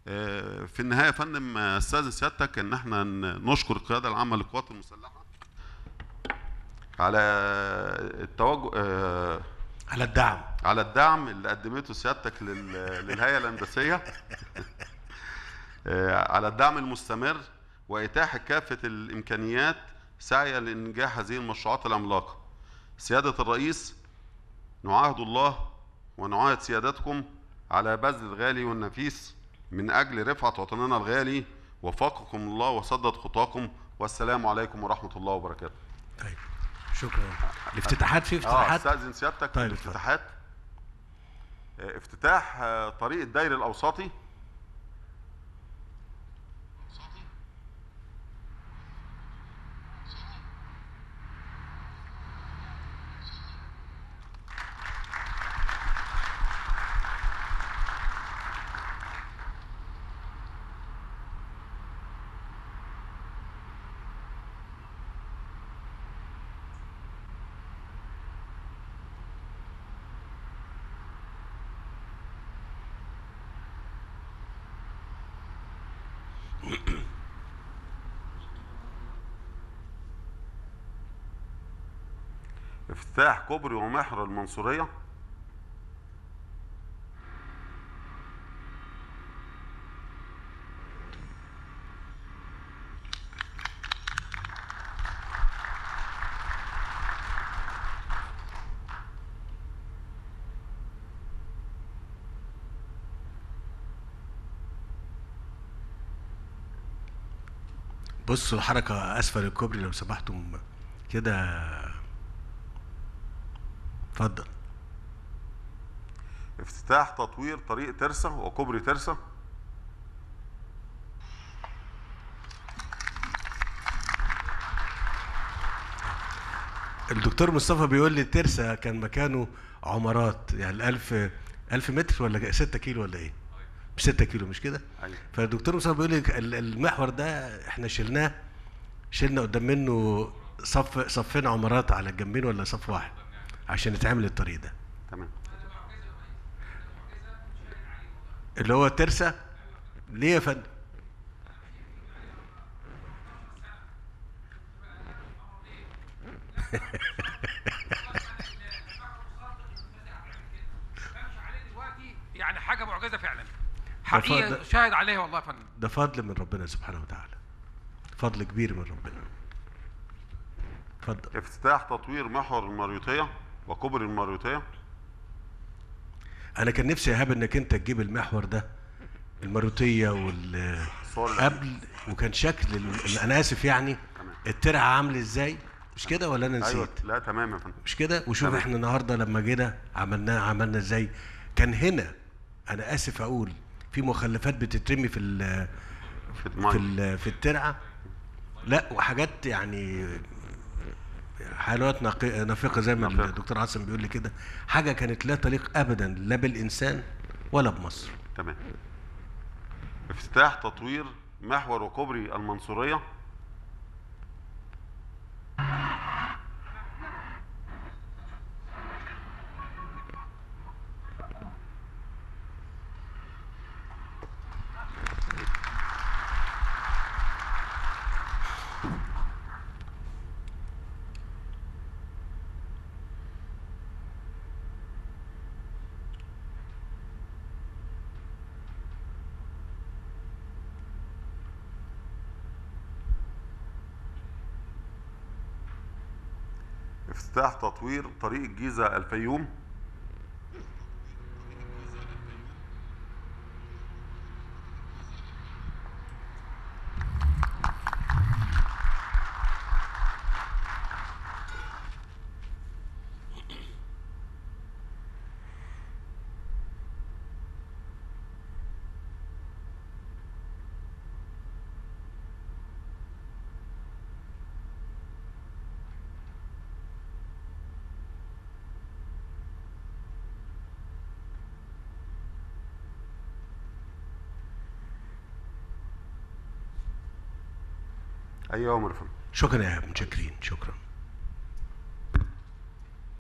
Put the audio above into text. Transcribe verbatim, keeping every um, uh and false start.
في النهايه يا فندم استاذن سيادتك ان احنا نشكر القياده العامه للقوات المسلحه على التوجه، على الدعم على الدعم اللي قدمته سيادتك للهيئه الهندسيه، على الدعم المستمر واتاحه كافه الامكانيات سعيا لانجاح هذه المشروعات العملاقه. سياده الرئيس، نعاهد الله ونعاهد سيادتكم على بذل الغالي والنفيس من أجل رفعة وطننا الغالي. وفقكم الله وسدد خطاكم، والسلام عليكم ورحمة الله وبركاته. طيب شكرا. الافتتاحات، في افتتاحات؟ اه استاذن سيادتك. طيب الافتتاحات، افتتاح طريق الداير الأوسطي افتتاح كوبري ومحور المنصورية، بصوا الحركة أسفل الكوبري لو سمحتم كده. اتفضل. افتتاح تطوير طريق ترسا وكوبري ترسا، الدكتور مصطفى بيقول لي ترسا كان مكانه عمارات، يعني ألف ألف متر ولا ستة كيلو ولا إيه؟ بستة كيلو مش كده؟ أيوة. فالدكتور مصطفى بيقول لي المحور ده إحنا شلناه، شلنا قدام منه صف صفين عمارات على الجنبين ولا صف واحد عشان يتعمل الطريق ده. تمام. اللي هو ترسا ليه يا فندم؟ يعني حاجه معجزه فعلا، حقيقه شاهد عليها والله يا فندم. ده فضل من ربنا سبحانه وتعالى، فضل كبير من ربنا. اتفضل. افتتاح تطوير محور المريوطيه وكوبري المريوطيه. انا كان نفسي يا ايهاب انك انت تجيب المحور ده المريوطيه وال قبل، وكان شكل ال... انا اسف يعني تمام. الترعه عامل ازاي، مش كده ولا انا نسيت؟ أيوة. لا تمام يا فندم، مش كده. وشوف تمام. احنا النهارده لما جينا عملناه عملنا ازاي. كان هنا انا اسف اقول في مخلفات بتترمي في ال في في, ال في الترعه، لا وحاجات يعني حيوانات نافقه زي ما الدكتور عاصم بيقول لي كده، حاجه كانت لا تليق ابدا لا بالانسان ولا بمصر. تمام. افتتاح تطوير محور وكوبري المنصوريه، افتتاح تطوير طريق الجيزة الفيوم، ايوه يا مرفق. شكرا يا ايهاب، متشكرين، شكرا.